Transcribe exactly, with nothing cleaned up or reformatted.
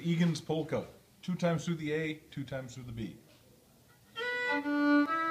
Egan's Polka. Two times through the A, two times through the B.